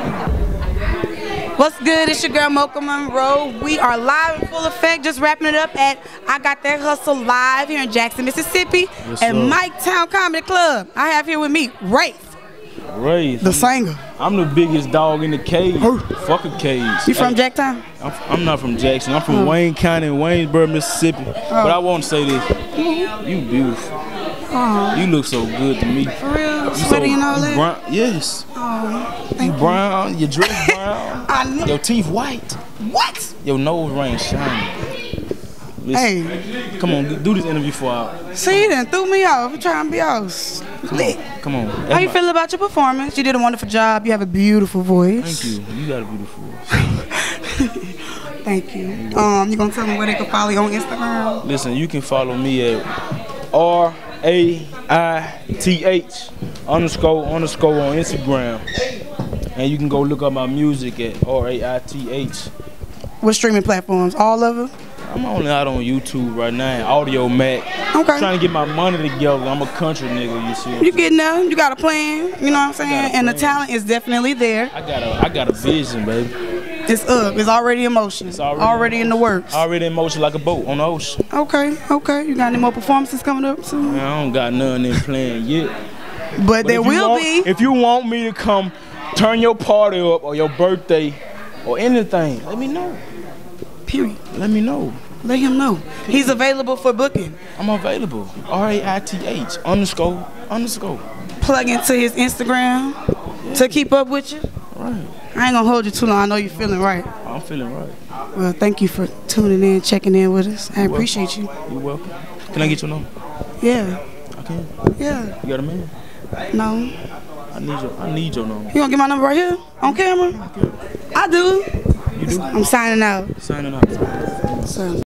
What's good? It's your girl Mocha Monroe. We are live in full effect, just wrapping it up at I Got That Hustle Live here in Jackson, Mississippi at Mike Town Comedy Club. I have here with me Rafe. Rafe. The singer. I'm the biggest dog in the cage. Fuck a cage. You from Jacktown? I'm not from Jackson. I'm from Wayne County, Waynesboro, Mississippi. But I want to say this. You beautiful. You look so good to me. For real? Sweaty and all that? Brown, yes. You brown, your dress brown, your teeth white. What? Your nose ring shiny. Listen, Hey. come on, do this interview for our. See, you done threw me off. I'm trying to be all slick. Come on. How you feel about your performance? You did a wonderful job. You have a beautiful voice. Thank you. You got a beautiful voice. Thank you. You gonna tell me where they can follow you on Instagram? Listen, you can follow me at RAITH __ on Instagram. And you can go look up my music at RAITH. What streaming platforms? All of them? I'm only out on YouTube right now, Audio Mac. Okay. Trying to get my money together. I'm a country nigga, you see. You getting there? You got a plan, you know what I'm saying? And the talent is definitely there. I got a vision, baby. It's up. It's already in motion. It's already in the works. Already in motion like a boat on the ocean. Okay. You got any more performances coming up soon? Man, I don't got none in plan yet. But there will be. If you want me to come turn your party up or your birthday or anything, let me know. Period. Let me know. Let him know. He's available for booking. I'm available. RAITH __ Plug into his Instagram to keep up with you. Right. I ain't gonna hold you too long. I know you're feeling right. I'm feeling right. Well, thank you for tuning in, checking in with us. I appreciate you. You're welcome. Can I get your number? Yeah. I can. Yeah. You got a man? No. I need your number. You gonna get my number right here on camera? I do. You do? I'm signing out. Signing out. So.